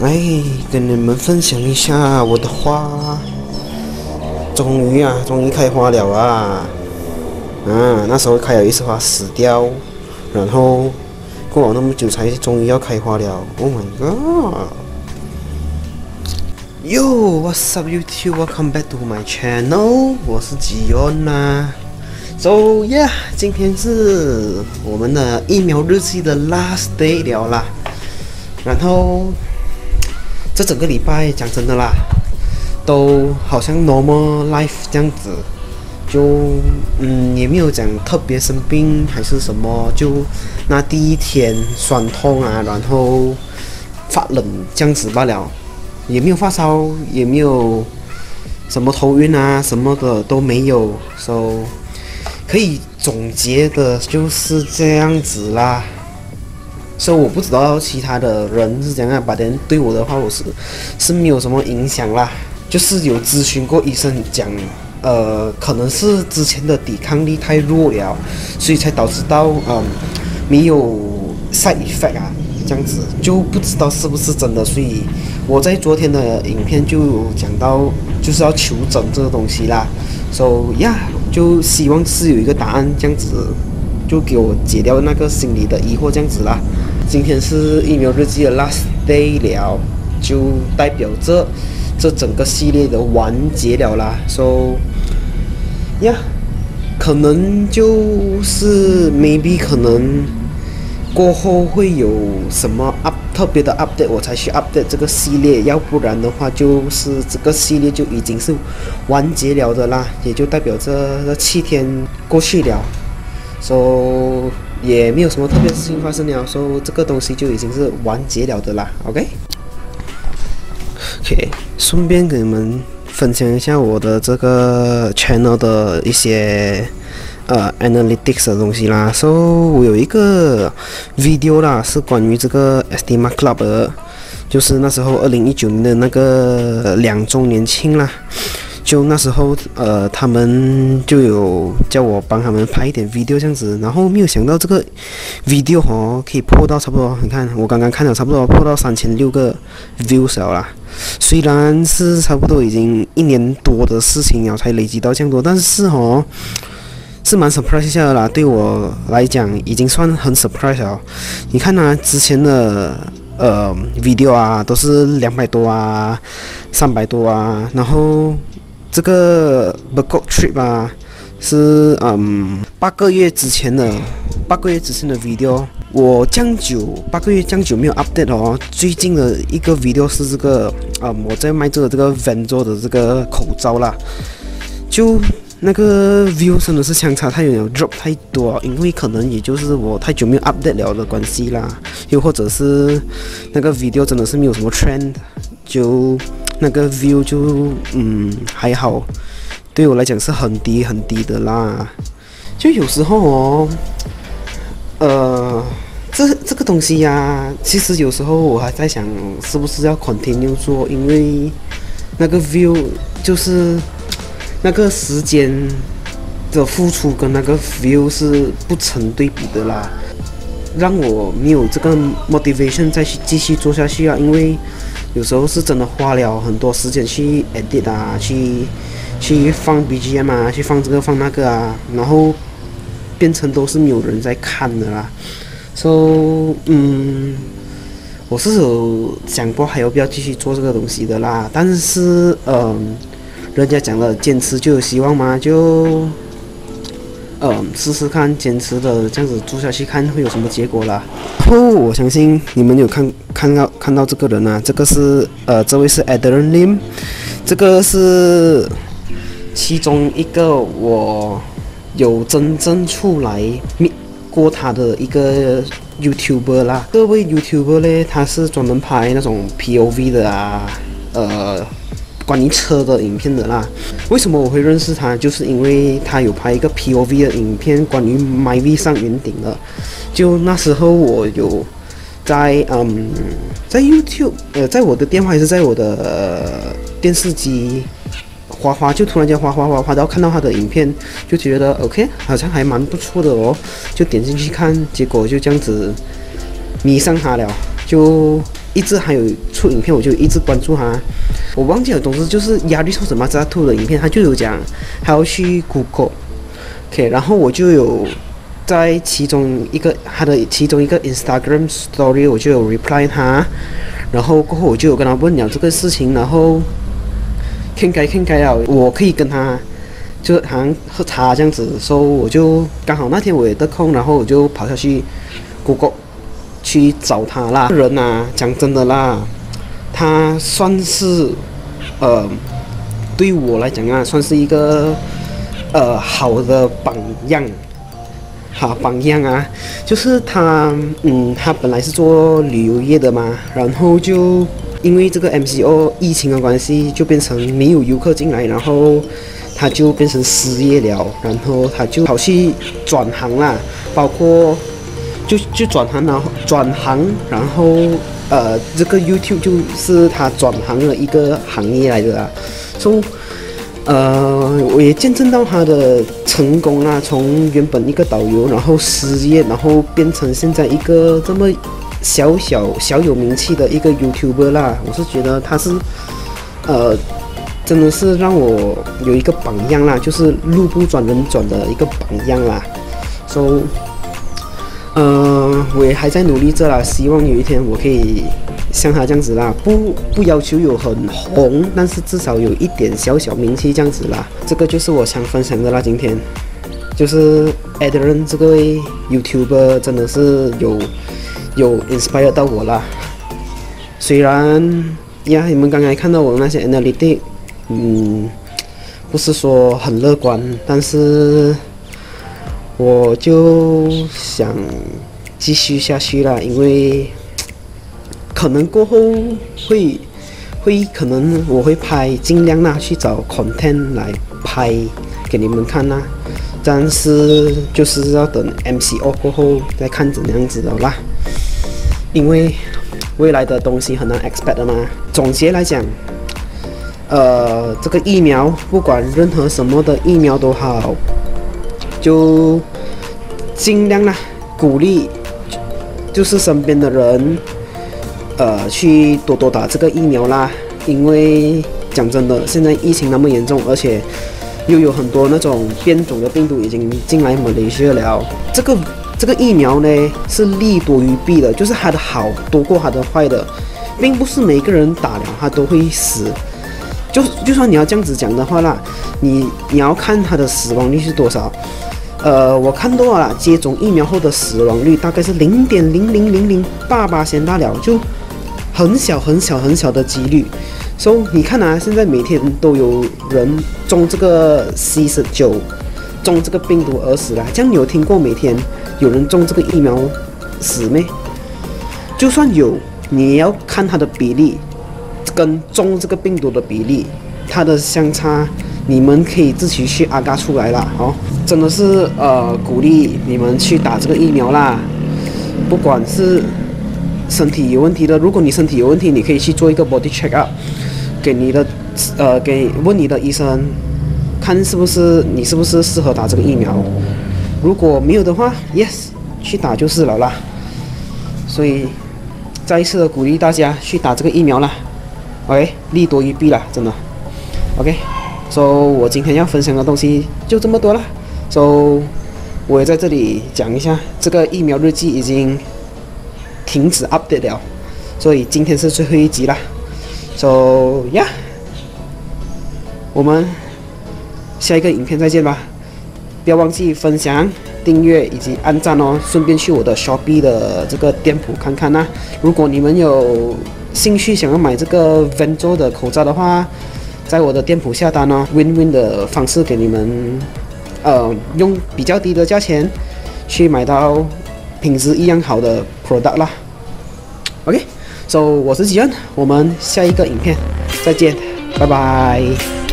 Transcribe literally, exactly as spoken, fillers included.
来跟你们分享一下我的花，终于啊，终于开花了啊！啊，那时候开了一次花死掉，然后过了那么久才终于要开花了。Oh my god! Yo, what's up YouTube? Welcome back to my channel. 我是吉恩呐。So yeah， 今天是我们的疫苗日记的 last day 了啦。然后这整个礼拜讲真的啦，都好像 normal life 这样子，就嗯也没有讲特别生病还是什么，就那第一天酸痛啊，然后发冷这样子罢了，也没有发烧，也没有什么头晕啊什么的都没有 ，so 可以总结的就是这样子啦。所以我不知道其他的人是怎样，把人对我的话，我是是没有什么影响啦。就是有咨询过医生讲，呃，可能是之前的抵抗力太弱了，所以才导致到嗯没有 side effect 啊，这样子就不知道是不是真的。所以我在昨天的影片就有讲到，就是要求诊这个东西啦。So yeah， 就希望是有一个答案，这样子就给我解掉那个心理的疑惑，这样子啦。今天是疫苗日记的 last day 了，就代表着这整个系列的完结了啦。So， 呀、yeah, ，可能就是 maybe 可能过后会有什么 up 特别的 update， 我才去 update 这个系列，要不然的话就是这个系列就已经是完结了的啦，也就代表着这七天过去了。So， 也没有什么特别的事情发生了，所以这个东西就已经是完结了的啦。OK，OK，、okay? okay, 顺便给你们分享一下我的这个 channel 的一些呃 analytics 的东西啦。So， 我有一个 video 啦，是关于这个 Estima Club 的，就是那时候二零一九年的那个两周年庆啦。就那时候，呃，他们就有叫我帮他们拍一点 video 这样子，然后没有想到这个 video 哦可以破到差不多，你看我刚刚看了差不多破到三千六个 views 了啦。虽然是差不多已经一年多的事情了才累积到这样多，但是哦是蛮 surprise 一下的啦。对我来讲已经算很 surprise 了。你看啊，之前的呃 video 啊都是两百多啊、三百多啊，然后这个 Bangkok trip 啊，是嗯八个月之前的八个月之前的 video， 我这样久八个月这样久没有 update 哦。最近的一个 video 是这个嗯我在卖这个这个 Venzo 的这个口罩啦，就那个 view 真的是相差太远了 ，drop 太多，因为可能也就是我太久没有 update 了的关系啦，又或者是那个 video 真的是没有什么 trend， 就那个 view 就嗯还好，对我来讲是很低很低的啦。就有时候哦，呃，这这个东西呀、啊，其实有时候我还在想是不是要 continue 做，因为那个 view 就是那个时间的付出跟那个 view 是不成对比的啦，让我没有这个 motivation 再去继续做下去啊。因为有时候是真的花了很多时间去 edit 啊，去去放 B G M 啊，去放这个放那个啊，然后变成都是没有人在看的啦。So， 嗯，我是有想过还要不要继续做这个东西的啦，但是嗯。人家讲了，坚持就有希望嘛，就，嗯，试试看，坚持的这样子做下去，看会有什么结果啦。然后我相信你们有看看到看到这个人啊，这个是呃，这位是 Adrian Lim， 这个是其中一个我有真正出来面过他的一个 YouTuber 啦。这位 YouTuber 呢，他是专门拍那种 P O V 的啊，呃。关于车的影片的啦，为什么我会认识他？就是因为他有拍一个 P O V 的影片，关于 Myvi 上云顶的。就那时候我有在嗯在 YouTube 呃在我的电话还是在我的、呃、电视机滑滑，就突然间滑滑滑滑到看到他的影片，就觉得 OK 好像还蛮不错的哦，就点进去看，结果就这样子迷上他了，就。 一直还有出影片，我就一直关注他。我忘记了，总之就是压力受什么扎兔的影片，他就有讲还要去 Google，OK， 然后我就有在其中一个他的其中一个 Instagram Story， 我就有 reply 他，然后过后我就有跟他问了这个事情，然后看该看该啊，我可以跟他。就好像喝茶这样子，所以我就刚好那天我也得空，然后我就跑下去 Google 去找他啦。人啊，讲真的啦，他算是呃对我来讲啊，算是一个呃好的榜样，好榜样啊。就是他，嗯，他本来是做旅游业的嘛，然后就因为这个 M C O 疫情的关系，就变成没有游客进来，然后。他就变成失业了，然后他就跑去转行啦，包括就就转行然后转行，然后呃，这个 YouTube 就是他转行的一个行业来的啦。所以呃，我也见证到他的成功啦，从原本一个导游，然后失业，然后变成现在一个这么小小小有名气的一个 YouTuber 啦。我是觉得他是呃。真的是让我有一个榜样啦，就是路不转人转的一个榜样啦。So， 呃，我也还在努力着啦，希望有一天我可以像他这样子啦，不不要求有很红，但是至少有一点小小名气这样子啦。这个就是我想分享的啦，今天就是 Adrian 这个位 YouTuber 真的是有有 inspire 到我啦。虽然呀，你们刚才看到我那些 analytics。嗯，不是说很乐观，但是我就想继续下去啦，因为可能过后会会可能我会拍，尽量啦去找 content 来拍给你们看啦，但是就是要等 M C O 过后再看怎样子的啦，因为未来的东西很难 expect 的嘛。总结来讲。呃，这个疫苗，不管任何什么的疫苗都好，就尽量啦，鼓励就是身边的人，呃，去多多打这个疫苗啦。因为讲真的，现在疫情那么严重，而且又有很多那种变种的病毒已经进来马来西亚了。这个这个疫苗呢，是利多于弊的，就是它的好多过它的坏的，并不是每个人打了他都会死。就就算你要这样子讲的话啦，你你要看它的死亡率是多少。呃，我看到了啦，接种疫苗后的死亡率大概是零点零零零零八八先大了，就很小很小很小的几率。所以你看啊，现在每天都有人中这个 C 十九，中这个病毒而死了。这样你有听过每天有人中这个疫苗死没？就算有，你也要看它的比例。跟中这个病毒的比例，它的相差，你们可以自己去阿嘎出来啦。哦，真的是呃鼓励你们去打这个疫苗啦。不管是身体有问题的，如果你身体有问题，你可以去做一个 body check up， 给你的呃给问你的医生，看是不是你是不是适合打这个疫苗。如果没有的话 ，yes， 去打就是了啦。所以再一次的鼓励大家去打这个疫苗啦。OK， 利多于弊啦，真的。OK，so 我今天要分享的东西就这么多了。So 我也在这里讲一下，这个疫苗日记已经停止 update 了，所以今天是最后一集啦。So yeah， 我们下一个影片再见吧。不要忘记分享、订阅以及按赞哦，顺便去我的 Shopee 的这个店铺看看啦。如果你们有兴趣想要买这个 Venzo 的口罩的话，在我的店铺下单哦 ，Win Win 的方式给你们，呃，用比较低的价钱去买到品质一样好的 product 啦。OK，so 我是吉恩，我们下一个影片再见，拜拜。